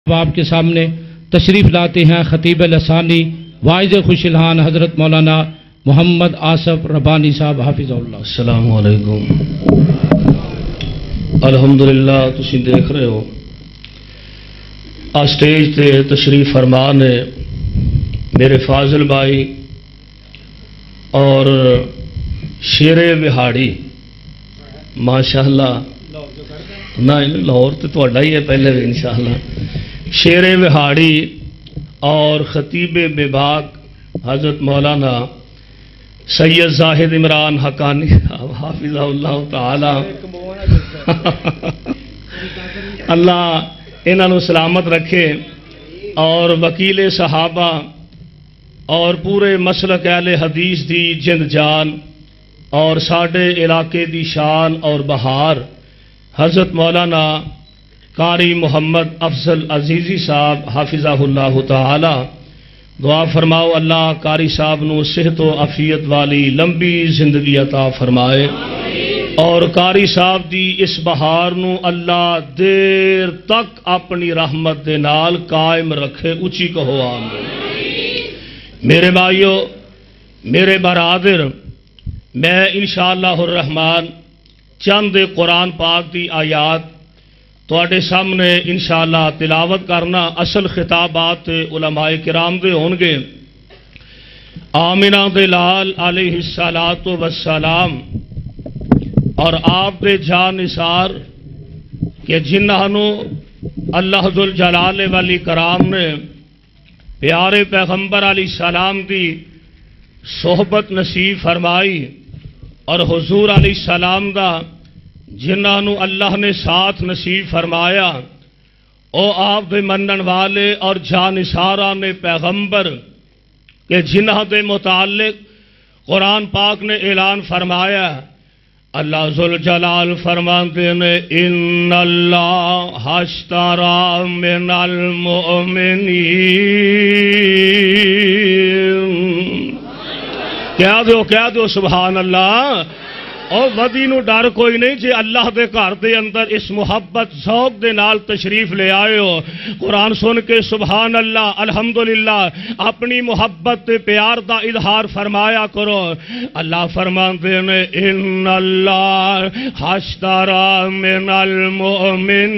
آپ کے سامنے تشریف لاتے ہیں خطیب لسانی واعظ خوش الحان حضرت مولانا محمد آصف ربانی صاحب حافظ اللہ۔ السلام علیکم۔ الحمدللہ تسی دیکھ رہے ہو سٹیج تے تشریف فرما نے میرے فاضل بھائی اور شیر بہاڑی ماشاءاللہ لاہور تو تہاڈا ہی ہے پہلے بھی انشاءاللہ، شیر بہاڑی اور خطیب بباغ حضرت مولانا سید زاہد عمران حقانی حافظہ اللہ تعالی اللہ انہوں سلامت رکھے، اور وکیل صحابہ اور پورے مسلک اہل حدیث دی جند جان اور ساڈے علاقے دی شان اور بہار حضرت مولانا قاری محمد افضل عزیزی صاحب حافظہ اللہ تعالی، دعا فرماؤ اللہ قاری صاحب نو صحت و عافیت والی لمبی زندگی عطا فرمائے، اور قاری صاحب دی اس بہار نو اللہ دیر تک اپنی رحمت دے نال قائم رکھے، اچھی کہو آمین۔ میرے بھائیو، میرے برادر، میں انشاءاللہ الرحمن چند قرآن پاک دی آیات تواڈے سامنے انشاءاللہ تلاوت کرنا، اصل خطابات علماء کرام دے ہونگے۔ آمنہ دے لال علیہ السلام اور آپ دے جان نثار کہ جنہوں اللہ ذوالجلال والی کرام نے پیارے پیغمبر علیہ السلام دی صحبت نصیب فرمائی، اور حضور علیہ السلام دا جنہوں اللہ نے ساتھ نصیب فرمایا، او آپ دے منن والے اور جانثارہ نے پیغمبر کہ جنہ دے متعلق قرآن پاک نے اعلان فرمایا، اللہ ذوالجلال فرماتے نے ان اللہ اشتری من المؤمنین، کیا دو سبحان اللہ۔ اور ودی نو ڈر کوئی نہیں جی اللہ دے گھر دے اندر اس محبت ذوق دے نال تشریف لے آئے ہو، قرآن سن کے سبحان اللہ الحمدللہ اپنی محبت تے پیار دا اظہار فرمایا کرو۔ اللہ فرماتے ہیں ان اللہ اشتری من المؤمنین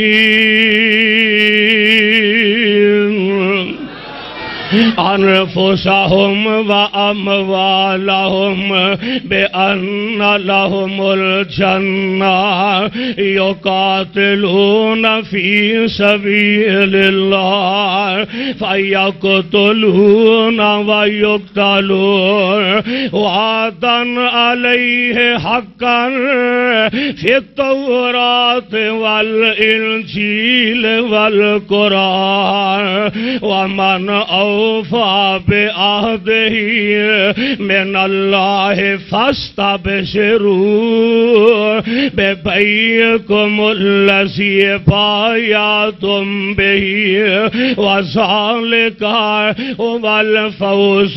انفسهم واموالهم بان لهم الجنة يقاتلون في سبيل الله فيقتلون ويقتلون وعدا عليه حقا في التوراة والإنجيل والقرآن ومن أوفى بعهده من الله فاستبشروا ببيعكم الذي بايعتم به وذلك هو الفوز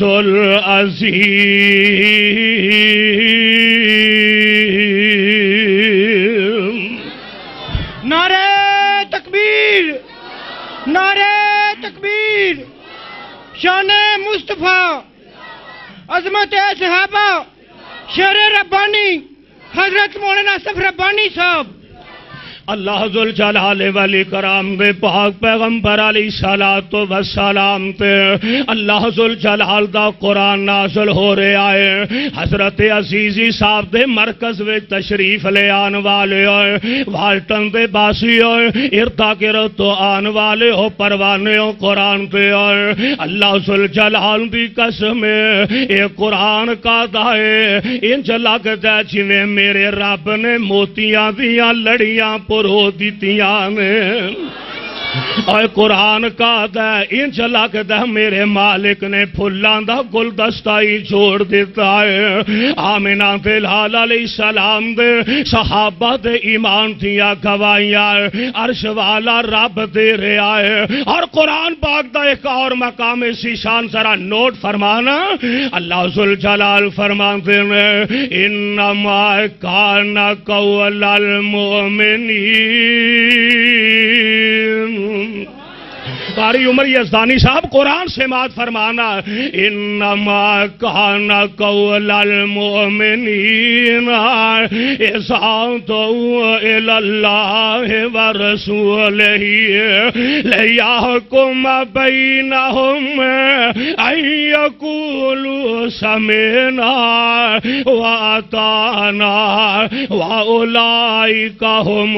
العظيم۔ نعرہ تکبیر، نعرہ تکبیر، شان مصطفیٰ، عظمت صحابہ، شیر ربانی حضرت مولانا آصف ربانی صاحب۔ اللہ ذوالجلال والی کرام دے پاک پیغمبر علیہ الصلوۃ والسلام تے اللہ ذوالجلال دا قرآن نازل ہو رہا ہے۔ حضرت عزیزی صاحب دے مرکز وچ تشریف لے آن والے ہوئے، والٹن دے باسی ہوئے، اردا گرد تو آن والے ہو، پروانے ہو قرآن تے ہوئے۔ اللہ ذوالجلال دی قسم اے قرآن کا دائے انج لگدا جویں میرے رب نے موتیاں دیاں لڑیاں پرو دیتیاں نے۔ اور قرآن کا دا انج لگدا میرے مالک نے پھلاں دا گلدستہ ہی چھوڑ دیتا ہے۔ آمنہ دے لال علیہ السلام دے صحابہ دے ایمان دیا گواہیاں عرش والا رب دے رہا ہے۔ اور قرآن پاک دا ایک اور مقام اسی شان ذرا نوٹ فرمانا، اللہ ذوالجلال فرماتے ہیں انما کان قول المؤمنین قاری عمر یزدانی صاحب قرآن سے مات فرمانا انما کان قول المؤمنین اذا دعوا الی اللہ ورسولہ لیحکم بینہم ان یقولوا سمعنا واطعنا واولئک هم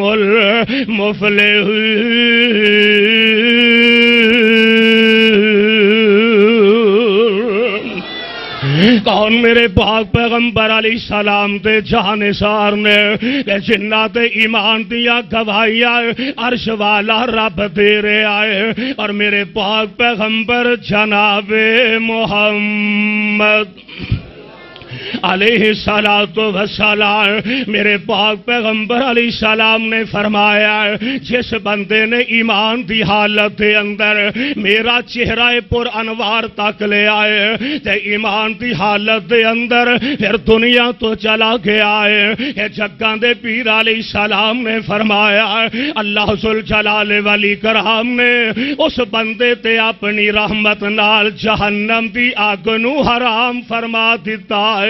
المفلحون۔ کون میرے پاک پیغمبر علیہ السلام تے جانثار نے کہ جنات ایمان دیا گواہیاں عرش والا رب دے رہے آئے، اور میرے پاک پیغمبر جناب محمد علیہ السلام میرے پاک پیغمبر علیہ السلام نے فرمایا جس بندے نے ایمان دی حالت دے اندر میرا چہرہ پر انوار تک لے آئے تے ایمان دی حالت دے اندر پھر دنیا تو چلا گیا ہے، یہ جگاں دے پیر علیہ السلام نے فرمایا اللہ ذوالجلال والاکرام نے اس بندے تے اپنی رحمت نال جہنم دی آگ نو حرام فرما دیتا ہے۔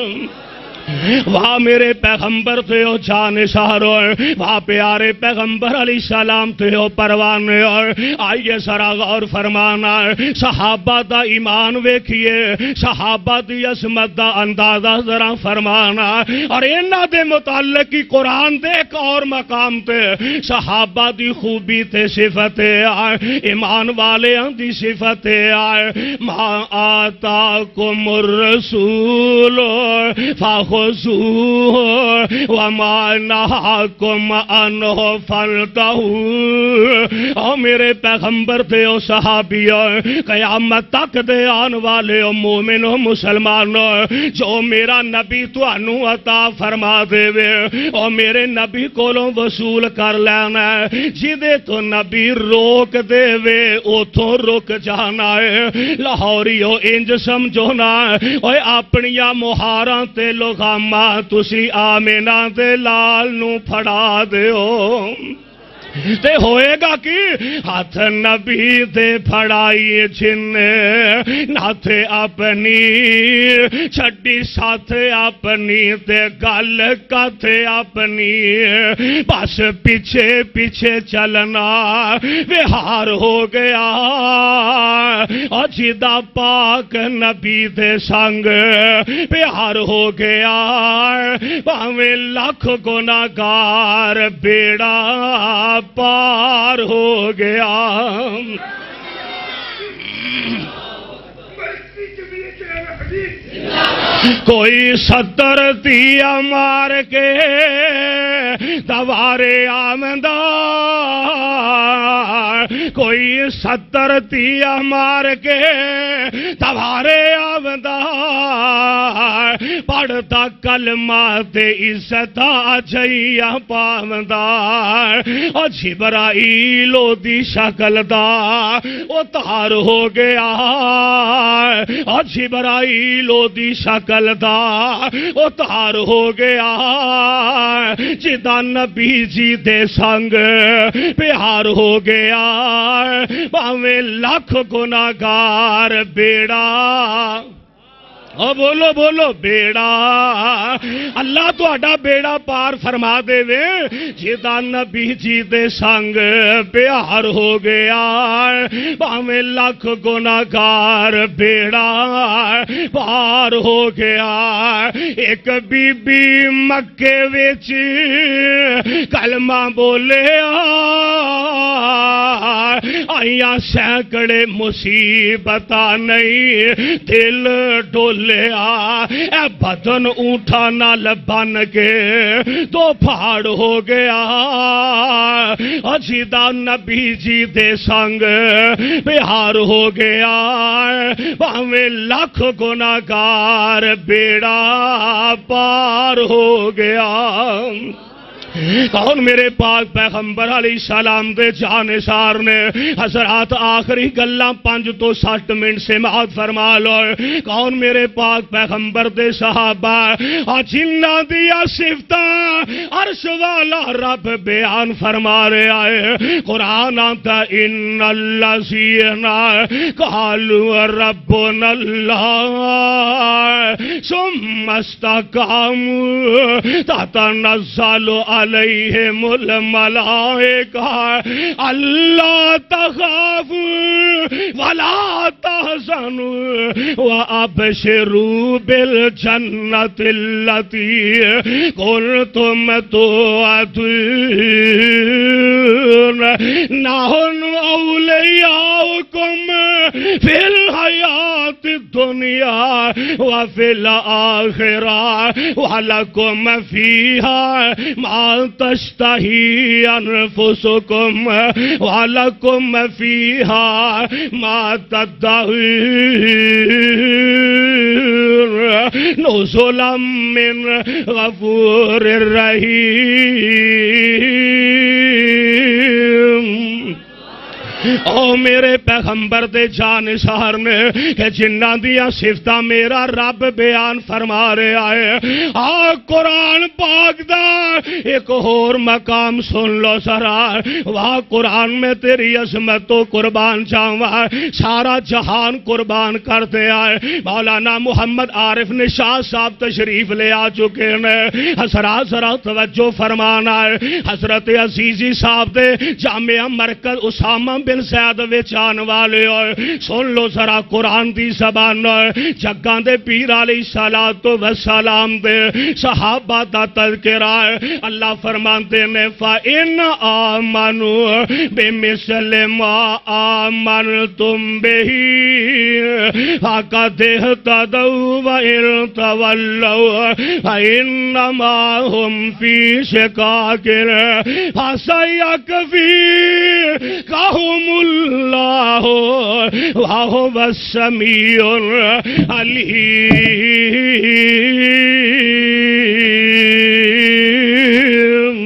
وہاں میرے پیغمبر تھے ہو جانثار ہوئے، وہاں پیارے پیغمبر علیہ السلام تھے ہو پروانے ہوئے۔ آئیے ذرا غور فرمانا صحابہ دا ایمان ویکھیے، صحابہ دی عظمت دا اندازہ ذرا فرمانا، اور انہاں دے متعلق کی قرآن دے ایک اور مقام تے صحابہ دی خوبی تے صفتیں آئے، ایمان والے دی صفتیں آئے۔ ما آتاکم الرسول فخذوه وما نهاكم عنه فانتهوا۔ او میرے پیغمبر تے او صحابیوں قیامت تک دے آن والے او مومنوں مسلمانوں جو میرا نبی تانوں عطا فرما دے وے او میرے نبی کولوں وصول کر لینا ہے، جدے تو نبی روک دے وے اوتھوں رک جانا ہے۔ لاہوریو انج سمجھو نا اوے اپنیاں مہاراں تے لوگاما تسی آمینہ دے لال نو پھڑا دیو تے ہوئے گا کہ ہاتھ نبی دے پھڑائی جن ناتھے اپنی چھڑی ساتھ اپنی تے گل کاتھے اپنی بس پیچھے پیچھے چلنا وہار ہو گیا۔ اور جدا پاک نبی دے سنگ پیار ہو گیا، پاویں لاکھ گناہگار بیڑا پار ہو گیا۔ کوئی 70 دیا مار کے دوارے آمدہ، کوئی 70 دیا مار کے دوارے آمدہ، پڑھتا کلمہ دے عزت آجائیا پامدہ، اور جبرائیلو دی شکل دا اتار ہو گیا، اور جبرائیلو دی شکل دا اتار ہو گیا، جدا نبی جی دے سنگ پیار ہو گیا، باویں لاکھ گناہگار بیڑا۔ او بولو بولو بیڑا اللہ تو اڈا بیڑا پار فرما دے وے جدا نبی جی دے سنگ پیار ہو گیا، باویں لاکھ گناہگار بیڑا پار ہو گیا۔ ایک بی بی مکے وچ کلمہ بولے آئیاں سینکڑے مصیبتاں نہیں دل ڈولے اے بدن اونٹا نال بن کے تو پھاڑ ہو گیا، جدا نبی جی دے سنگ بہار ہو گیا، باویں لاکھ گناہگار بیڑا پار ہو گیا۔ کون میرے پاک پیغمبر علیہ السلام دے جانثار نے حضرات آخری گلاں 5 تو 60 منٹ سماعت فرما لو کون میرے پاک پیغمبر دے صحابہ جنہاں دیا صفتاں عرش والا رب بیان فرما رہا ہے قرآن آتا ان الذین قالوا ربنا اللہ ثم استقاموا تتنزل علیہم الملائکہ اللہ تخافوا ولا تحزنوا وابشروا بالجنۃ التي کنتم توعدون نحن اولیاؤکم فی الحیاۃ الدنیا وفی الآخرہ ولکم فیہا ما تشتہی انفسکم ولکم فیہا ما تدعون نزلا من غفور رحیم او میرے پیغمبر دے جانثار نے کہ جنہ دیا صفتاں میرا رب بیان فرما رہا ہے قرآن پاک دا ایک اور مقام سن لو ذرا وہاں قرآن میں تیری عظمت و قربان جاواں سارا جہان قربان کرتے آئے مولانا محمد عارف نشاط صاحب تشریف لے آ چکے ہیں حضرات ذرا توجہ فرمانا ہے حضرت عزیزی صاحب دے جامعہ مرکز اسامہ بن زید وچ آن والے ہوئے سن لو ذرا قرآن دی زبان ہوئے جگاں دے پیر علیہ الصلوۃ والسلام دے صحابہ دا تذکرہ ہے اللہ فرماتے نے فَإِنْ آمَنُوا بِمِثْلِ مَا آمَنْتُمْ بِهِ فَقَدِ اهْتَدَوْا وَإِنْ تَوَلَّوْا فَإِنَّمَا هُمْ فِي شِقَاقٍ فَسَيَكْفِيكَهُمُ اللہ وَهُوَ السَّمِيعُ العلیم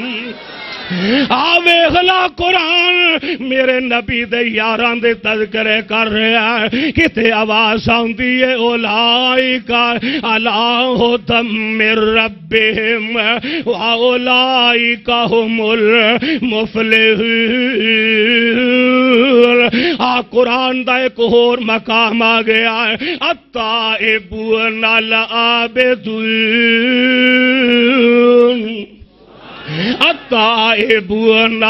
آوے غلا قرآن میرے نبی دے یاران دے تذکرے کر رہا ہے کتے آواز آندی ہے اولائکا علی ھدی من ربہم واولائکا ہم المفلحون قرآن دا ایک اور مقام آ گیا ہے التائبون العابدون التائبون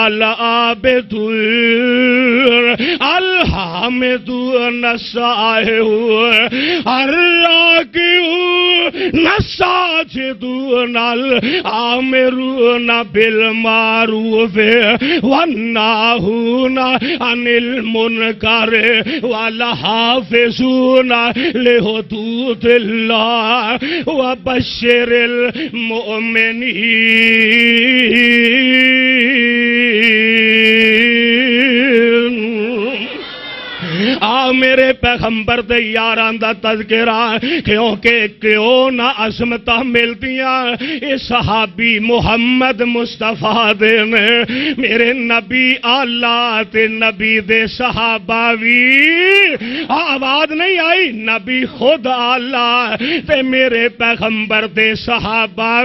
العابدون الحامدون السائحون الراکعون الساجدون الآمرون بالمعروف والناہون عن المنکر والحافظون لحدود اللہ وبشر المؤمنین میرے پیغمبر دے یاران دا تذکرہ کیونکہ کیوں نہ عظمتاں ملتیاں اے صحابی محمد مصطفیٰ دے نے میرے نبی اللہ تے نبی دے صحابہ بھی آواز نہیں آئی نبی خود اللہ تے میرے پیغمبر دے صحابہ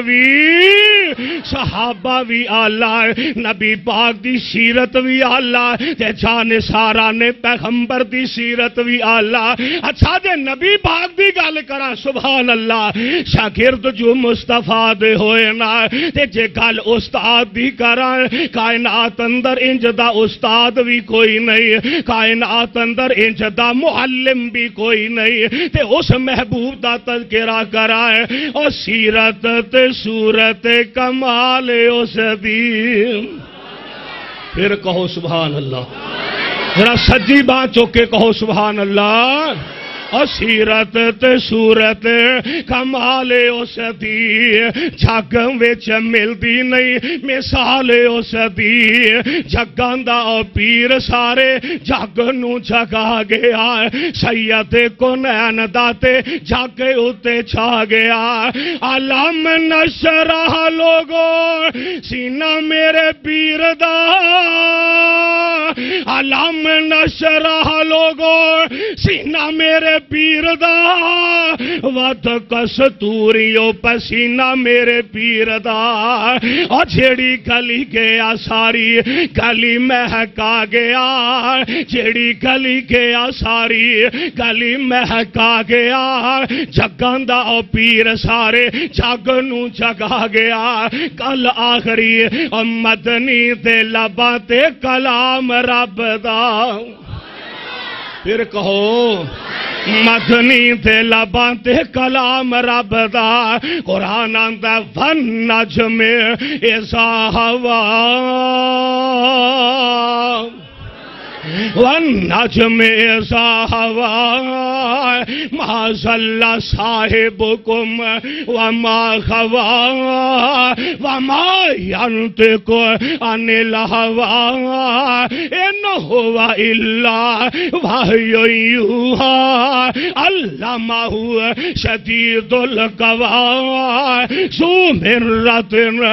بھی اللہ نبی پاک دی سیرت بھی اللہ تے جانثاراں نے پیغمبر دی سیرت بھی اللہ اچھا جے نبی پاک دی گل کرا سبحان اللہ شاگرد جو مصطفیٰ دے ہوئے نا تے جے گل استاد دی کرا کائنات اندر انج دا استاد بھی کوئی نہیں کائنات اندر انج دا معلم بھی کوئی نہیں تے اس محبوب دا تذکرہ کرا ہے اور سیرت تے صورت کمال اس دی پھر کہو سبحان اللہ ذرا سجی بات چوکے کہو سبحان اللہ اور سیرت تے صورت کمال اس دی جگ وچ ملدی نہیں مثال اس دی جگاں دا پیر سارے جگ نو جگا گیا سید کونین دا تے جگ اتے چھا گیا علم نشرح لوگو سینہ میرے پیر دا علم نشرح لوگو سینہ میرے پیر دا وات کستوریو پسینہ میرے پیر دا اور جیڑی گلی گیا ساری گلی مہکا گیا جیڑی گلی گیا ساری گلی مہکا گیا جگاں دا پیر سارے جگ نو جگا گیا کل آخری مدنی دے لباں تے کلام رب دا پھر کہو مدنی تے لباں تے کلام رب دا قرآن آندا والنجم اذا ہوا والنجم اذا ہوا ما ضل صاحبکم وما غوا وما ينطق عن الهوى ان هو الا وحی یوحی علمہ شدید القوی ذو مرۃ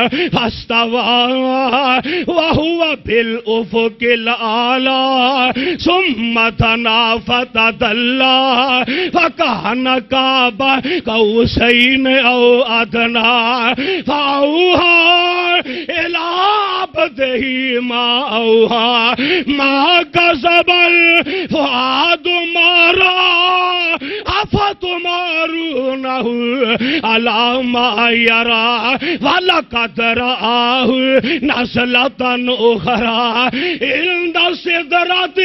فاستوى وهو بالافق الاعلی ثم تنا فتدلى فكان قاب قوسين او ادنى فاوحى الى عبده ما اوحى ما كذب الفؤاد ما رأى افتمارونه على ما يرى ولقد رآه نزلة اخرى عند سدرة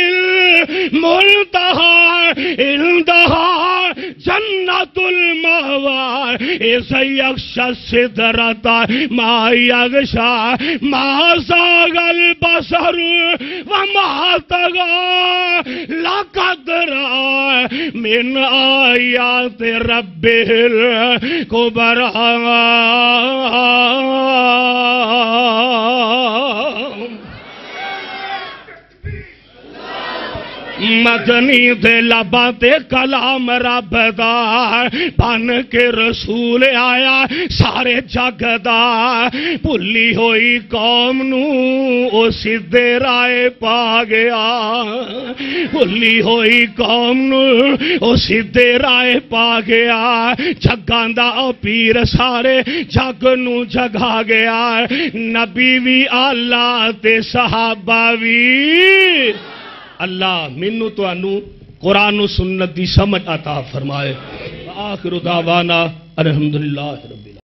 المنتهى عندها جنة المأوى إذ يغشى السدرة ما يغشى ما زاغ البصر وما طغى لقد رأى من آيات ربه الكبرى مدنی دے لباں تے کلام رب دا بن کے رسول آیا سارے جگ دا بھلی ہوئی قوم نو او سیدھے رائے پا گیا بھلی ہوئی قوم نو او سیدھے رائے پا گیا جگاں دا پیر سارے جگ نو جگا گیا نبی وی اللہ تے صحابہ وی اللہ منو تو انو قرآن و سنت دی سمجھ عطا فرمائے آخر دعوانا الحمدللہ رب